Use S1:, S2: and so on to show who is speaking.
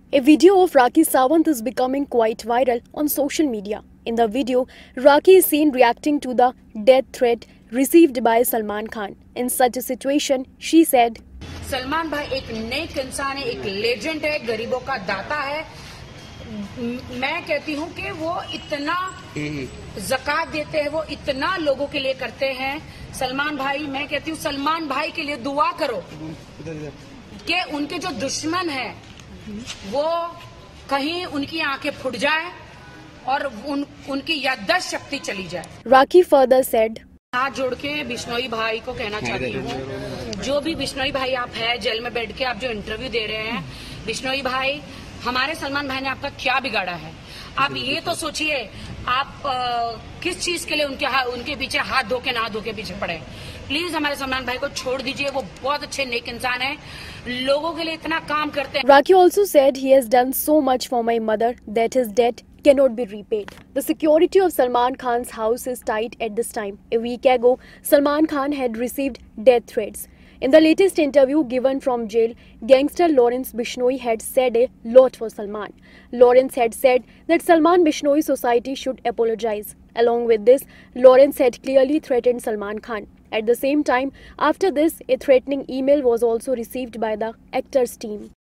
S1: A video of Rakhi Sawant is becoming quite viral on social media. In the video, Rakhi is seen reacting to the death threat received by Salman Khan. In such a situation, she said,
S2: Salman भाई एक नेक इंसान है, एक legend है, गरीबों का दाता है। मैं कहती हूँ कि वो इतना ज़कात देते हैं, वो इतना लोगों के लिए करते हैं। सलमान भाई, मैं कहती हूँ सलमान भाई के लिए दुआ करो कि उनके जो दुश्मन है वो कहीं उनकी आंखें फूट जाए और उनकी याददाश्त शक्ति चली जाए।
S1: Rakhi further said,
S2: हाथ जोड़ के बिश्नोई भाई को कहना चाहती हूँ, जो भी बिश्नोई भाई आप है, जेल में बैठ के आप जो इंटरव्यू दे रहे हैं, बिश्नोई भाई, हमारे सलमान भाई ने आपका क्या बिगाड़ा है? आप ये तो सोचिए, आप किस चीज के लिए उनके पीछे हाथ धो के ना धो के पीछे पड़े। प्लीज हमारे सलमान भाई को छोड़ दीजिए, वो बहुत अच्छे नेक इंसान है, लोगों के लिए इतना काम करते हैं।
S1: Rakhi also said he has done so much for my mother that his debt cannot be repaid. The security of Salman Khan's house is tight at this time. A week ago, Salman Khan had received death threats. In the latest interview given from jail, gangster Lawrence Bishnoi had said a lot for Salman. Lawrence had said that Salman Bishnoi society should apologize. Along with this, Lawrence had clearly threatened Salman Khan. At the same time, after this, a threatening email was also received by the actor's team.